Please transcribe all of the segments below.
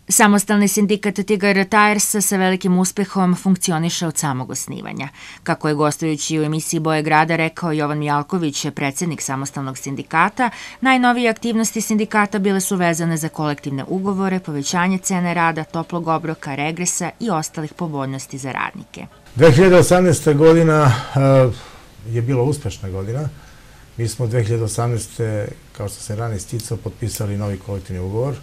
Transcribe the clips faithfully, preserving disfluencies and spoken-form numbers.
Samostalni sindikat Tigar Tiresa sa velikim uspehom funkcioniše od samog osnivanja. Kako je gostujući u emisiji Boje grada rekao Jovan Mijalković, predsednik samostalnog sindikata, najnovije aktivnosti sindikata bile su vezane za kolektivne ugovore, povećanje cene rada, toplog obroka, regresa i ostalih povoljnosti za radnike. dve hiljade osamnaesta. godina je bila uspešna godina. Mi smo dve hiljade osamnaeste. kao što se ranije isticao, potpisali novi kolektivni ugovor.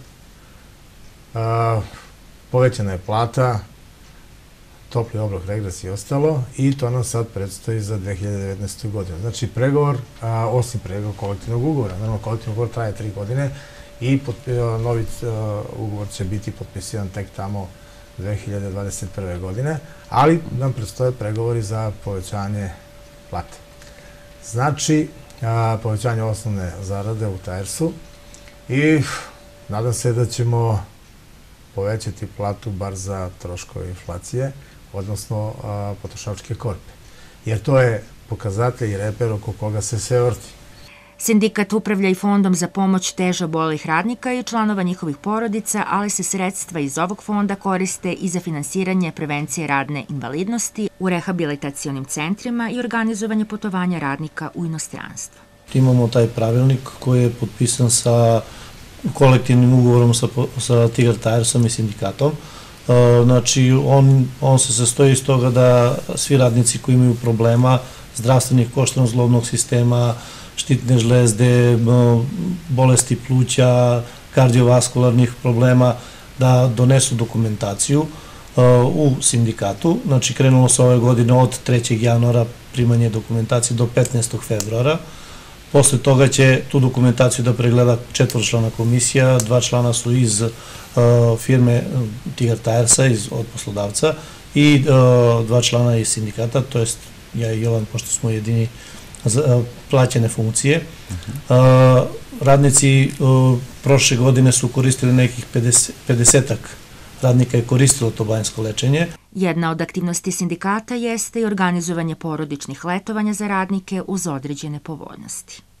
Povećana je plata, topli obrok, regres i ostalo, i to nam sad predstoji za dve hiljade devetnaestu. godinu. Znači, pregovor, osim pregovor kolektivnog ugovora. Naravno, kolektivni ugovor traje tri godine i novi ugovor će biti potpisivan tek tamo dve hiljade dvadeset prve. godine, ali nam predstoje pregovori za povećanje plate. Znači, povećanje osnovne zarade u Tiresu i nadam se da ćemo povećati platu bar za troškove inflacije, odnosno potrošačke korpe. Jer to je pokazatelj i reper oko koga se sve vrti. Sindikat upravlja i fondom za pomoć teže obolelih radnika i članova njihovih porodica, ali se sredstva iz ovog fonda koriste i za finansiranje prevencije radne invalidnosti u rehabilitacionim centrima i organizovanje putovanja radnika u inostranstvo. Imamo taj pravilnik koji je potpisan sa kolektivnim ugovorom sa Tigar Tiresom i sindikatom. Znači, on se sastoji iz toga da svi radnici koji imaju problema zdravstvenih koštano-zglobnog sistema, štitne žlezde, bolesti pluća, kardiovaskularnih problema, da donesu dokumentaciju u sindikatu. Znači, krenulo se ove godine od trećeg januara primanje dokumentacije do petnaestog februara. Posle toga će tu dokumentaciju da pregleda četvorčlana komisija, dva člana su iz firme Tigar Tiresa, od poslodavca, i dva člana iz sindikata, to jest ja i Jovan, pošto smo jedini plaćene funkcije. Radnici prošle godine su koristili nekih pedesetak radnika je koristilo to banjsko lečenje. Jedna od aktivnosti sindikata jeste i organizovanje porodičnih letovanja za radnike uz određene povoljnosti.